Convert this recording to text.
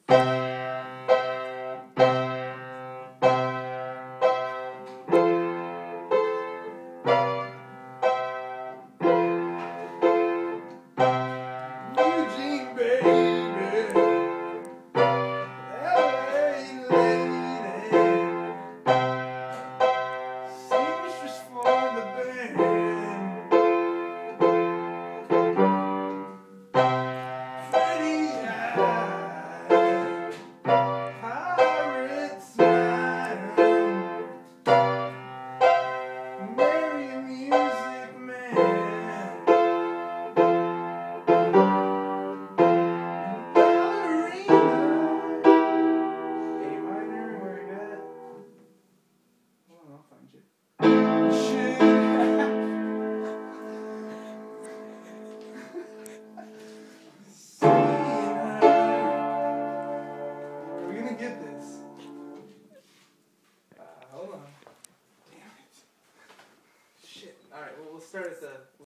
Eugene, baby, LA lady, seamstress for the band, pretty eyes, pirate smile, merry music man, ballerina. A minor, where you at? Hold on, I'll find you. Should we're gonna get this. Hold on. Damn it. Shit. Alright, well, we'll start at the